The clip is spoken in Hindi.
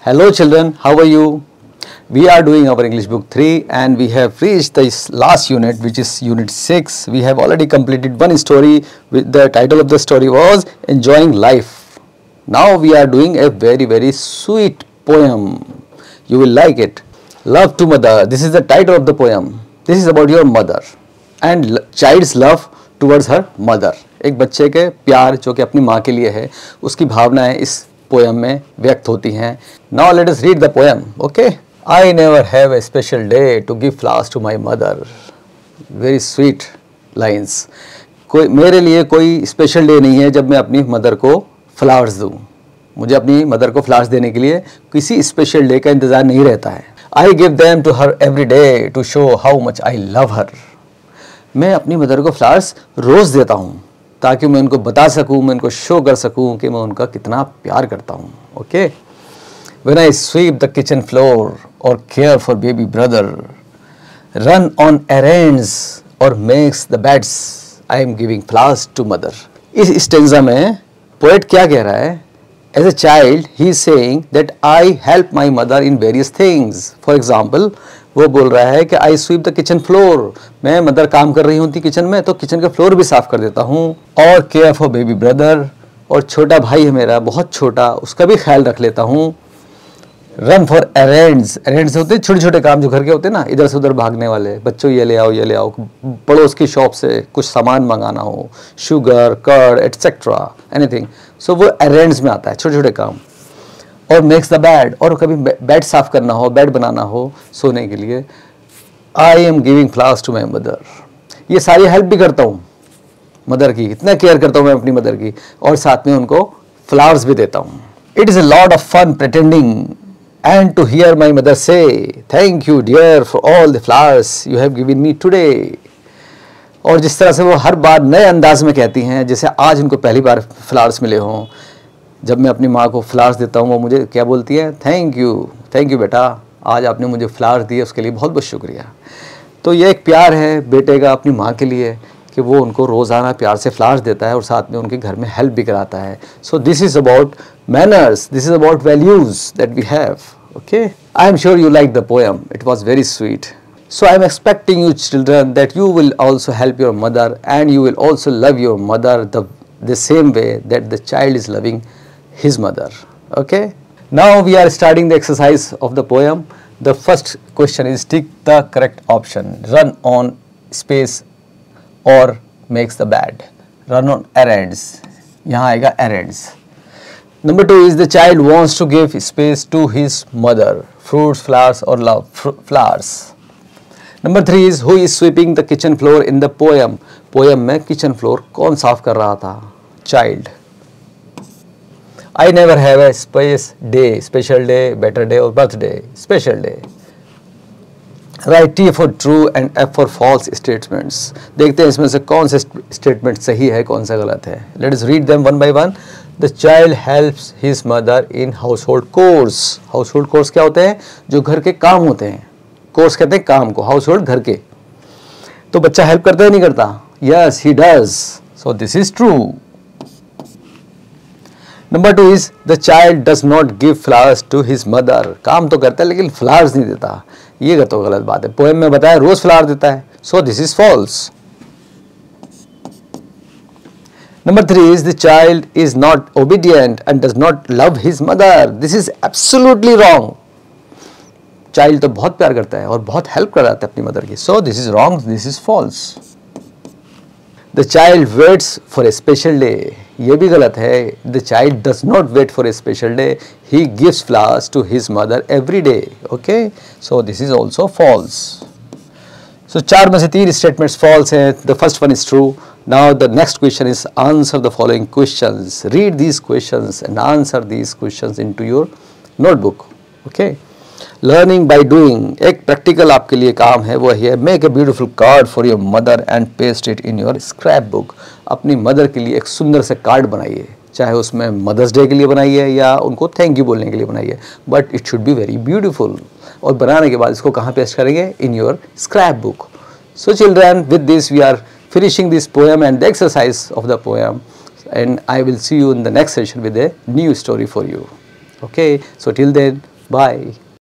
Hello children, how are you? We are doing our English book 3 and we have reached this last unit, which is unit 6. We have already completed one story with the title of the story was Enjoying Life. Now we are doing a very sweet poem. You will like it. Love to Mother. This is the title of the poem. This is about your mother and child's love towards her mother. एक बच्चे के प्यार जो कि अपनी माँ के लिए है, उसकी भावनाएं इस पोएम में व्यक्त होती हैं. Now let us read the poem. Okay? I never have a special day to give flowers to my mother. Very sweet lines. कोई मेरे लिए कोई स्पेशल डे नहीं है जब मैं अपनी मदर को फ्लावर्स दूँ. मुझे अपनी मदर को फ्लावर्स देने के लिए किसी स्पेशल डे का इंतज़ार नहीं रहता है. I give them to her every day to show how much I love her. मैं अपनी मदर को फ्लावर्स रोज़ देता हूँ ताकि मैं उनको बता सकूँ, मैं उनको शो कर सकूँ कि मैं उनका कितना प्यार करता हूँ. Okay. When I sweep the kitchen floor or care for baby brother, run on errands or makes the beds, I am giving flowers to mother. इस स्टेंजा में पोएट क्या कह रहा है? As a child, he is saying that I help my mother in various things. For example, वो बोल रहा है कि I sweep the kitchen floor. मैं मदर काम कर रही होती किचन में तो किचन का फ्लोर भी साफ कर देता हूँ. और care for baby brother, और छोटा भाई है मेरा बहुत छोटा, उसका भी ख्याल रख लेता हूँ. Run for errands. एरेंड्स होते हैं छोटे छोटे काम जो घर के होते हैं ना, इधर से उधर भागने वाले. बच्चों ये ले आओ, पड़ोस की शॉप से कुछ सामान मंगाना हो, sugar, curd etcetera, anything. So वो एरेंड्स में आता है, छोटे छोटे काम. और मेक्स द बेड, और कभी बेड साफ करना हो, बेड बनाना हो सोने के लिए. I am giving flowers to my mother. ये सारी हेल्प भी करता हूँ मदर की, इतना केयर करता हूँ मैं अपनी मदर की, और साथ में उनको फ्लावर्स भी देता हूँ. It is a lot of fun pretending and to hear my mother say, thank you dear for all the flowers you have given me today. और जिस तरह से वो हर बार नए अंदाज में कहती हैं, जैसे आज उनको पहली बार फ्लावर्स मिले हों. जब मैं अपनी माँ को फ्लावर्स देता हूँ वो मुझे क्या बोलती है? थैंक यू बेटा, आज आपने मुझे फ्लावर्स दिए, उसके लिए बहुत बहुत शुक्रिया. तो ये एक प्यार है बेटे का अपनी माँ के लिए कि वो उनको रोज़ाना प्यार से फ्लावर्स देता है और साथ में उनके घर में हेल्प भी कराता है. So this is about manners, this is about values that we have. Okay, I am sure you liked the poem. It was very sweet. So I am expecting you children that you will also help your mother and you will also love your mother the same way that the child is loving his mother. Okay, now we are starting the exercise of the poem. The first question is tick the correct option. Run on space or makes the bed. Run on errands. यहाँ आएगा errands. Number 2 is the child wants to give space to his mother. Fruits, flowers or love. Flowers. Number 3 is who is sweeping the kitchen floor in the poem. Poem में kitchen floor कौन साफ कर रहा था? Child. I never have a day, special day, better day or birthday. Special day. Write T for true and F for false statements. देखते हैं इसमें से कौन से statement सही है, कौन सा गलत है. Let us read them one by one. The child helps his mother in household chores. Household chores क्या होते हैं? जो घर के काम होते हैं. Chores कहते हैं काम को, household घर के. तो बच्चा हेल्प करता है नहीं करता? Yes, he does. So this is true. Number 2 is the child does not give flowers to his mother. काम तो करता है लेकिन flowers नहीं देता. ये तो गलत बात है. पोएम में बताया रोज फ्लावर देता है. So this is false. Number 3 is the child is not obedient and does not love his mother. This is absolutely wrong. Child तो बहुत प्यार करता है और बहुत हेल्प कराता है अपनी मदर की. So this is wrong. This is false. The child waits for a special day. ये भी गलत है. The child does not wait for a special day. He gives flowers to his mother every day. Okay. So this is also false. So 4 में से 3 statements false हैं. The first one is true. Now the next question is answer the following questions. Read these questions and answer these questions into your notebook. Okay. Learning by doing. एक practical आपके लिए काम है, वो है make a beautiful card for your mother and paste it in your scrapbook. अपनी मदर के लिए एक सुंदर से कार्ड बनाइए, चाहे उसमें मदर्स डे के लिए बनाइए या उनको थैंक यू बोलने के लिए बनाइए, but it should be very beautiful. और बनाने के बाद इसको कहाँ पेस्ट करेंगे? In your scrap book. So children, with this we are finishing this poem and the exercise of the poem, and I will see you in the next session with a new story for you. Okay, so till then, Bye.